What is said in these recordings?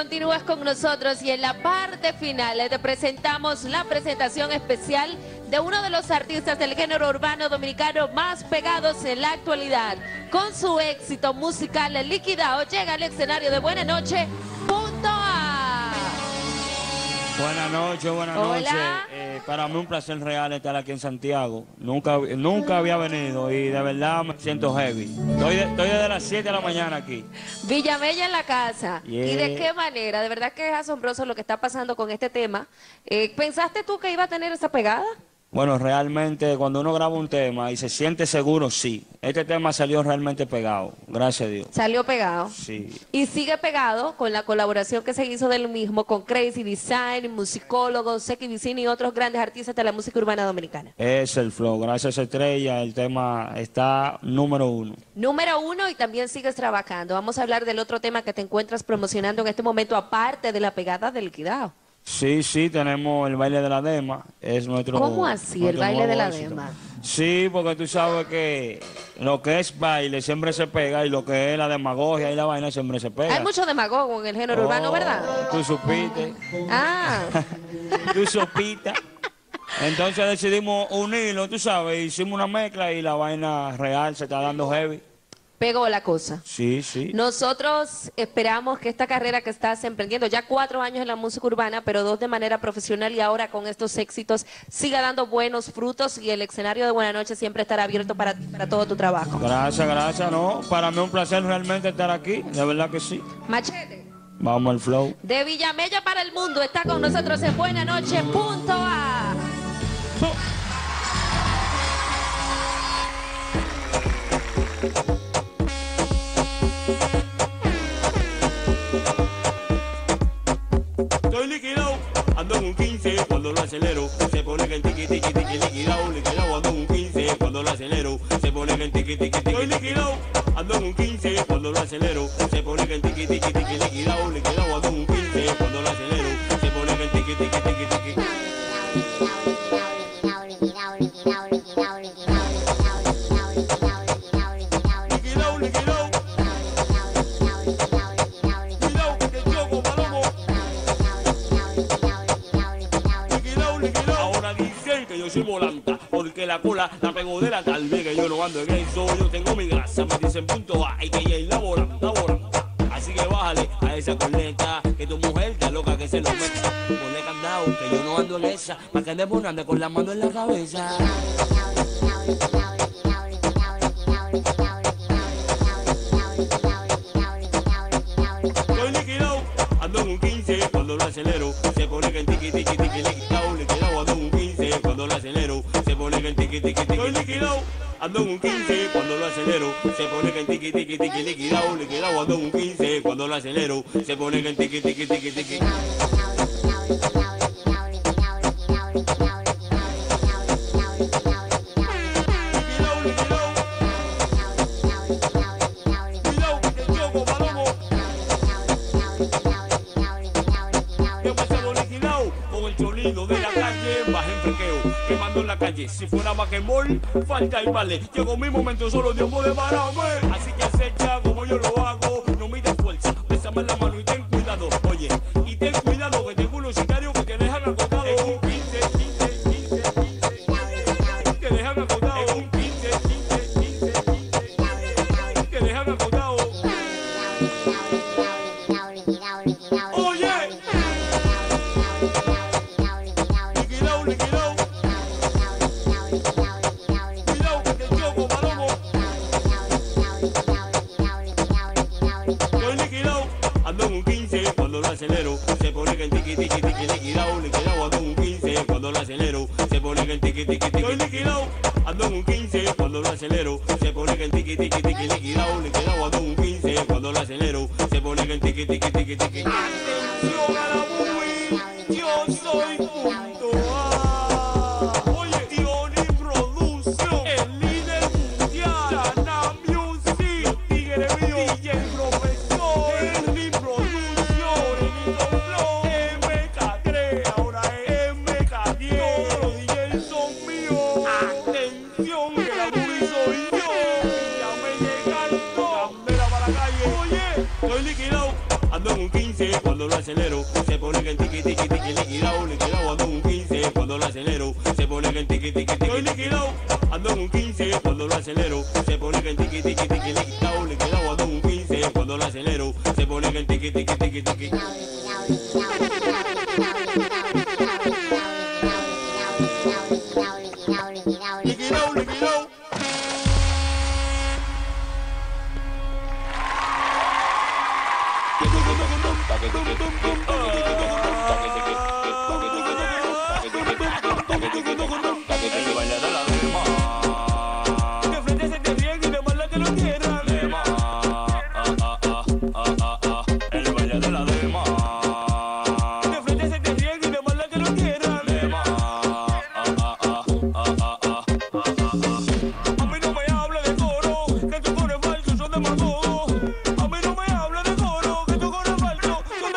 continúas con nosotros y en la parte final te presentamos la presentación especial de uno de los artistas del género urbano dominicano más pegados en la actualidad. Con su éxito musical El Liquidado llega al escenario de Buena Noche, Punto A. Buenas noches, buenas noches. Para mí un placer real estar aquí en Santiago. Nunca había venido y de verdad me siento heavy. Estoy desde las 7 de la mañana aquí. Villamella en la casa. Yeah. ¿Y de qué manera? De verdad que es asombroso lo que está pasando con este tema. ¿Pensaste tú que iba a tener esa pegada? Bueno, realmente cuando uno graba un tema y se siente seguro, sí. Este tema salió realmente pegado, gracias a Dios. Salió pegado. Sí. Y sigue pegado con la colaboración que se hizo del mismo con Crazy Design, musicólogos, Seki Vicini y otros grandes artistas de la música urbana dominicana. Es el flow, gracias a Estrella, el tema está número 1. Número 1 y también sigues trabajando. Vamos a hablar del otro tema que te encuentras promocionando en este momento, aparte de la pegada del Liquidado. Sí, tenemos el baile de la dema, es nuestro... ¿Cómo así, el baile de la dema? Sí, porque tú sabes que lo que es baile siempre se pega y lo que es la demagogia y la vaina siempre se pega. Hay mucho demagogo en el género urbano, ¿verdad? Tú supiste. Ah. Tú supiste. Entonces decidimos unirlo, tú sabes, hicimos una mezcla y la vaina real se está dando heavy. Pegó la cosa. Sí. Nosotros esperamos que esta carrera que estás emprendiendo, ya 4 años en la música urbana, pero 2 de manera profesional y ahora con estos éxitos, siga dando buenos frutos y el escenario de Buena Noche siempre estará abierto para todo tu trabajo. Gracias, no. Para mí es un placer realmente estar aquí, de verdad que sí. Machete. Vamos al flow. De Villamella para el mundo, está con nosotros en Buena Noche, Punto A. Estoy liquidado, ando en un 15 cuando lo acelero, se pone que el tiqui liquidado, ando en un 15 cuando lo acelero, se pone que el tiqui. Estoy liquidado, ando en un 15 cuando lo acelero, se pone que el tiqui liquidado, ando en un 15 cuando lo acelero, se pone que el tiqui. Yo soy volanta, porque la cola la pego de la tal vez que yo no ando en eso, yo tengo mi grasa, me dicen punto A, y que ella es la volanta. Así que bájale a esa corneta, que tu mujer está loca que se lo meta. Ponle candado, que yo no ando en esa, para que ande bonando con la mano en la cabeza. Estoy liquidado, ando en un 15 cuando lo acelero, se pone que el tiqui liquidado, ando en un 15 cuando lo acelero, se pone que el tiqui. Estoy liquidado, ando en un 15 cuando lo acelero, se pone que el tiqui liquidado, ando en un 15 cuando lo acelero, se pone que el tiqui. De la calle, baja en frequeo, quemando en la calle. Si fuera Baquemol, falta y vale. Llegó mi momento, solo Dios puede pararme. Así que acecha como yo lo hago. No mides fuerza, bésame la mano y ten cuidado. Oye, y ten cuidado que tengo unos sicarios que te dejan acotado. En un 15. Te dejan acotado. En un 15. Te dejan acotado. Oye. Ando en un 15 cuando lo acelero, se pone que el tiqui liquidado, ando en un 15 cuando lo acelero, se pone que el tiqui. Estoy liquidado, ando en un 15 cuando lo acelero, se pone que el tiqui liquidado, ando en un 15 cuando lo acelero, se pone que el tiqui. Atención a la movie, yo soy Punto A. Oye, Tioni Producción, el líder mundial, Dana Music, tigre mío, DJ Profesor, Henry Producción, Flow, MK3, ahora es MK10, todos los DJs son míos. Atención, que la movie soy yo, ya me llegan, cambera para la calle. Oye, estoy liquidado, ando en un 15 cuando lo acelero, se pone que el tiqui tiqui tiqui liquidao, liquidao, ando en un 15 cuando lo acelero, se pone que el tiqui tiqui tiqui liquidao, ando en un 15 cuando lo acelero, se pone que el tiqui tiqui tiqui liquidao, liquidao, ando en un 15 cuando lo acelero, se pone que el tiqui tiqui tiqui tiqui. Liquidao, liquidao. El baile de la dema. De frente se te riega y de mala que lo quieran. Dema. El baile de la dema. De frente se te riega y de mala que lo quieran. Dema. A mí no me habla de coro, que tu coro es falso, son demagogos. A mí no me habla de coro, que tu coro es falso, son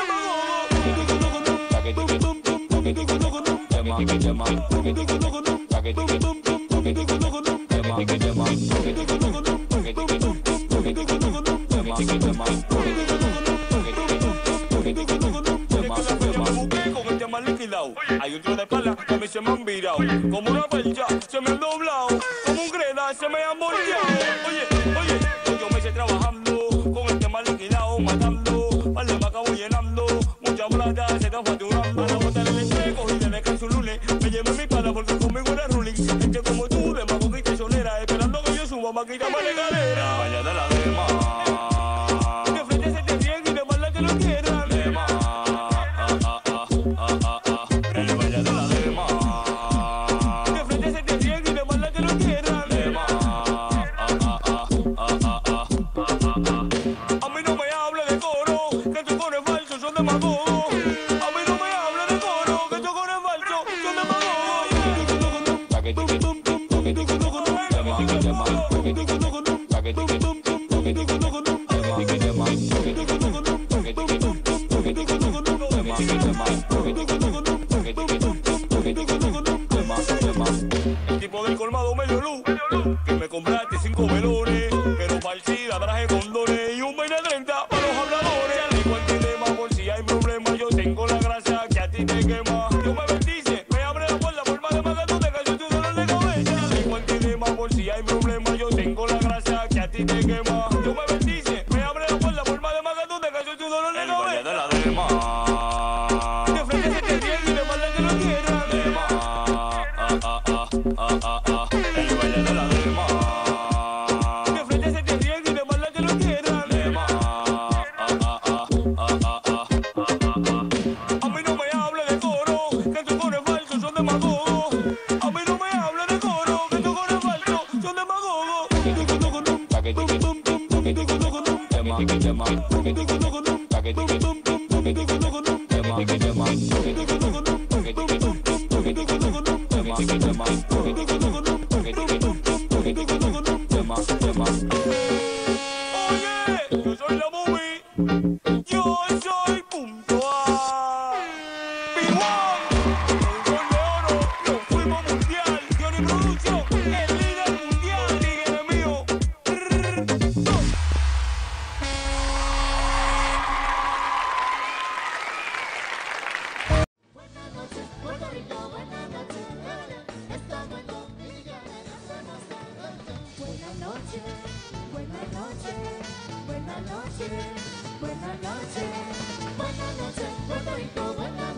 hay un tiro de espalda que a mí se me han virado. Como una percha se me han doblado. Como un greda se me han volteado. Oye, yo me hice trabajando con el tema liquidado, matando. Para el acabo llenando. Mucha plata se está facturando. A la bota del espejo y de descanso un lunes. Me llevé mi pala porque conmigo era ruling. Gente como tú, de mago y solera. Esperando que yo suba, maquita más de galera. Baile de la dema. De frente se te riega y de mala que lo quieran. Dema. El baile de la dema. De frente se te riega y de mala que lo quieran. Dema. A mí no me habla de coro, que tu coro es falso, son demagogos. A mí no me habla de coro, que tu coro es falso, son El tipo del colmado medio luz, que me compraste 5 melones, pero falsida traje condones y un 20-30 para los habladores. Ya le cuento el tema por si hay problema, yo tengo la grasa que a ti te quema. Dios me bendice, me abre la puerta por más de más que tú te cayó tu dolor de cabeza. Ya le cuento el tema por si hay problema, yo tengo la grasa que a ti te quema. Dios me bendice, me abre la puerta por más de más que tú te cayó tu dolor de El baile cabeza. de la dema. De frente se te riega y de mala que lo quieran. Dema. El baile de la dema. De frente se te riega y de mala que lo quieran. Dema. A mí no me habla de coro, que tu coro es falso, son demagogos. A mí no me habla de coro, que tu coro es falso, son demagogos. Oye, yo soy la movie, yo soy puntual. P1, un de oro, nos fuimos mundial. Johnny Production, el líder mundial, tigre mío. Buenas noches, Puerto Rico, buenas noches, estamos en Dominicana, hacemos buenas noches, buenas noches, buenas noches, buenas noches, buenas noches, Puerto Rico, buenas